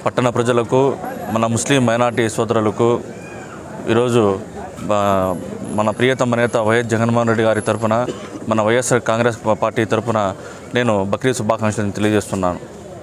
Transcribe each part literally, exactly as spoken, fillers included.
పట్టణ ప్రజలకు మన ముస్లిం మైనార్టీ సోదరులకు ఈరోజు మన ప్రియతమ నేత వైఎస్ జగన్మోహన్ రెడ్డి గారి తరఫున మన వైఎస్ఆర్ కాంగ్రెస్ పార్టీ తరఫున నేను బక్రీద్ శుభాకాంక్షలను తెలియజేస్తున్నాను.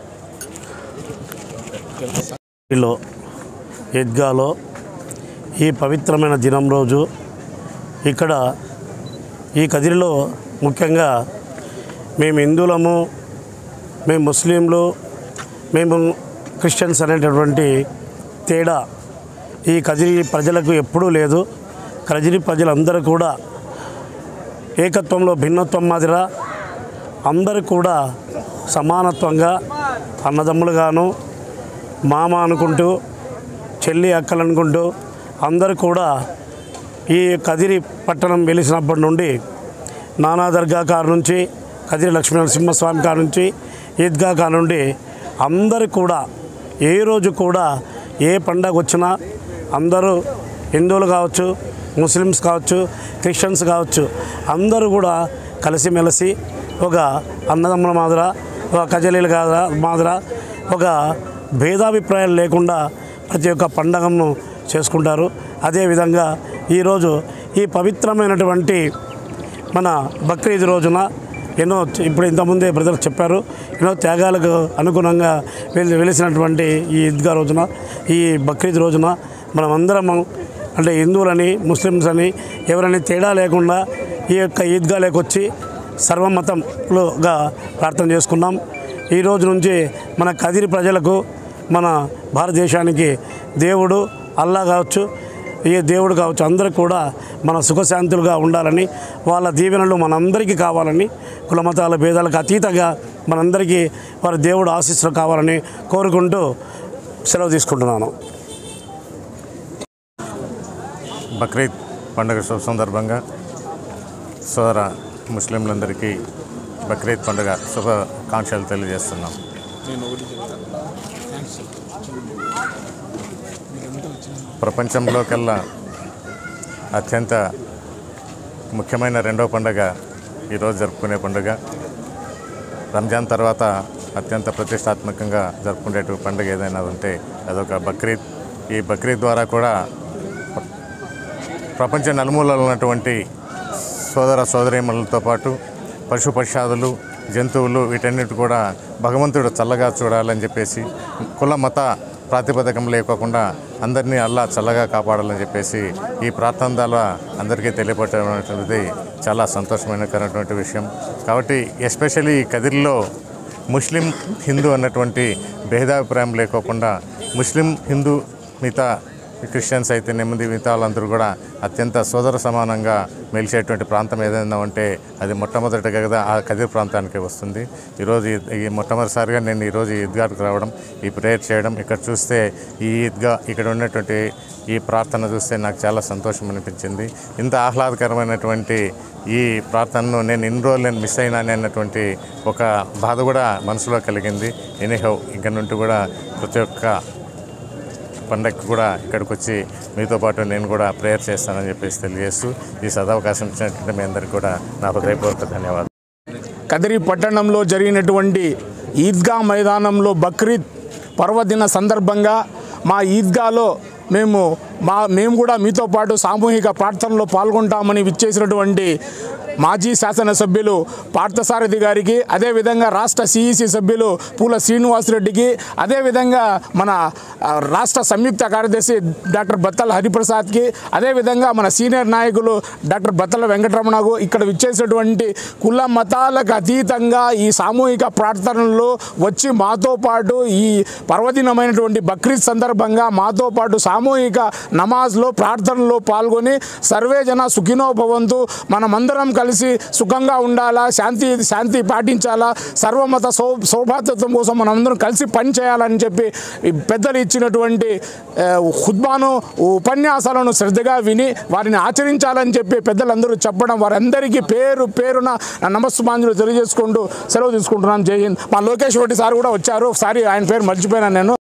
ఈద్గాలో ఈ పవిత్రమైన దినం రోజు ఇక్కడ ఈ కదిరిలో ముఖ్యంగా మేము హిందువులము, మేము ముస్లింలు, మేము క్రిస్టియన్స్ అనేటటువంటి తేడా ఈ కదిరి ప్రజలకు ఎప్పుడూ లేదు. కదిరి ప్రజలందరూ కూడా ఏకత్వంలో భిన్నత్వం మాదిరా అందరూ కూడా సమానత్వంగా అన్నదమ్ములుగాను, మామ అనుకుంటూ, చెల్లి అక్కలు అనుకుంటూ అందరూ కూడా ఈ కదిరి పట్టణం వెలిసినప్పటి నుండి నానా దర్గా కారు నుంచి, కదిరి లక్ష్మీ నరసింహస్వామి కారు నుంచి, ఈద్గా కారు నుండి అందరూ కూడా ఏ రోజు కూడా ఏ పండగ వచ్చినా అందరూ హిందువులు కావచ్చు, ముస్లిమ్స్ కావచ్చు, క్రిస్టియన్స్ కావచ్చు, అందరూ కూడా కలిసిమెలిసి ఒక అన్నదమ్ముల మాదిర, ఒక కజలీల మాదిర, ఒక భేదాభిప్రాయాలు లేకుండా ప్రతి ఒక్క పండగను చేసుకుంటారు. అదేవిధంగా ఈరోజు ఈ పవిత్రమైనటువంటి మన బక్రీద్ రోజున ఎన్నో ఇప్పుడు ఇంతకుముందే బ్రదర్ చెప్పారు, ఎన్నో త్యాగాలకు అనుగుణంగా వెలి వెలిసినటువంటి ఈ ఈద్గా రోజున, ఈ బక్రీద్ రోజున మనమందరం అంటే హిందువులని, ముస్లిమ్స్ అని ఎవరని తేడా లేకుండా ఈ యొక్క ఈద్గాలోకి వచ్చి సర్వమతంలోగా ప్రార్థన చేసుకున్నాం. ఈ రోజు నుంచి మన కదిరి ప్రజలకు, మన భారతదేశానికి దేవుడు అల్లా కావచ్చు, ఏ దేవుడు కావచ్చు, అందరూ కూడా మన సుఖశాంతులుగా ఉండాలని, వాళ్ళ దీవెనలు మనందరికీ కావాలని, కులమతాల భేదాలకు అతీతంగా మనందరికీ వారి దేవుడు ఆశీస్సులు కావాలని కోరుకుంటూ సెలవు తీసుకుంటున్నాను. బక్రీద్ పండుగ శుభ సందర్భంగా సోదర ముస్లింలందరికీ బక్రీద్ పండుగ శుభాకాంక్షలు తెలియజేస్తున్నాం. ప్రపంచంలోకెల్లా అత్యంత ముఖ్యమైన రెండో పండుగ ఈరోజు జరుపుకునే పండుగ. రంజాన్ తర్వాత అత్యంత ప్రతిష్టాత్మకంగా జరుపుకునే పండుగ ఏదైనా ఉంటే అదొక బక్రీద్. ఈ బక్రీద్ ద్వారా కూడా ప్రపంచ నలుమూలలో ఉన్నటువంటి సోదర సోదరీమణులతో పాటు పశు పక్షాదులు, జంతువులు వీటన్నిటి కూడా భగవంతుడు చల్లగా చూడాలని చెప్పేసి, కుల మత ప్రాతిపదికం లేకోకుండా అందరినీ అల్లా చల్లగా కాపాడాలని చెప్పేసి ఈ ప్రార్థన ద్వారా అందరికీ తెలియపడేటువంటిది చాలా సంతోషమైనటువంటి విషయం. కాబట్టి ఎస్పెషల్లీ ఈ కదిరిలో ముస్లిం హిందూ అన్నటువంటి భేదాభిప్రాయం లేకోకుండా ముస్లిం హిందూ మిగతా క్రిస్టియన్స్ అయితే నెమ్మది మిగతా వాళ్ళందరూ కూడా అత్యంత సోదర సమానంగా మెలిసేటువంటి ప్రాంతం ఏదైనా ఉంటే అది మొట్టమొదటిగా కదా ఆ కదిరి ప్రాంతానికి వస్తుంది. ఈరోజు ఈ మొట్టమొదటిసారిగా నేను ఈరోజు ఈద్గాకి రావడం, ఈ ప్రేయర్ చేయడం, ఇక్కడ చూస్తే ఈ ఈద్గా ఇక్కడ ఉన్నటువంటి ఈ ప్రార్థన చూస్తే నాకు చాలా సంతోషం అనిపించింది. ఇంత ఆహ్లాదకరమైనటువంటి ఈ ప్రార్థనను నేను ఇన్ని రోజులు నేను మిస్ అయినాను అన్నటువంటి ఒక బాధ కూడా మనసులో కలిగింది. ఎనీహౌ ఇక్కడ నుండి కూడా ప్రతి ఒక్క పండగకి కూడా ఇక్కడికి వచ్చి మీతో పాటు నేను కూడా ప్రేయర్ చేస్తానని చెప్పేసి తెలియజేస్తూ ఈ సదవకాశం ఇచ్చినట్టు మీ అందరికీ కూడా నా హృదయపూర్వక ధన్యవాదాలు. కదిరి పట్టణంలో జరిగినటువంటి ఈద్గా మైదానంలో బక్రీద్ పర్వదిన సందర్భంగా మా ఈద్గాలో మేము మా మేము కూడా మీతో పాటు సామూహిక ప్రార్థనలో పాల్గొంటామని విచ్చేసినటువంటి మాజీ శాసనసభ్యులు పార్థసారథి గారికి, అదేవిధంగా రాష్ట్ర సిఈసి సభ్యులు పూల శ్రీనివాసరెడ్డికి, అదేవిధంగా మన రాష్ట్ర సంయుక్త కార్యదర్శి డాక్టర్ బత్తల హరిప్రసాద్కి, అదేవిధంగా మన సీనియర్ నాయకులు డాక్టర్ బత్తల వెంకటరమణకు, ఇక్కడ విచ్చేసినటువంటి కుల మతాలకు అతీతంగా ఈ సామూహిక ప్రార్థనల్లో వచ్చి మాతో పాటు ఈ పర్వదినమైనటువంటి బక్రీద్ సందర్భంగా మాతో పాటు సామూహిక నమాజ్లో ప్రార్థనలో పాల్గొని సర్వే జన సుఖినో భవంతు, మనమందరం కలిసి సుఖంగా ఉండాలా, శాంతి శాంతి పాటించాలా, సర్వమత సౌ సౌభాతత్వం కోసం మనందరం కలిసి పనిచేయాలని చెప్పి పెద్దలు ఇచ్చినటువంటి ఖుత్బాను, ఉపన్యాసాలను శ్రద్ధగా విని వారిని ఆచరించాలని చెప్పి పెద్దలందరూ చెప్పడం, వారందరికీ పేరు పేరున నమస్సుమాంజులు తెలియజేసుకుంటూ సెలవు తీసుకుంటున్నాను. జై హింద్. మా లోకేష్ రెడ్డి సార్ కూడా వచ్చారు, ఒకసారి ఆయన పేరు మర్చిపోయినా నేను.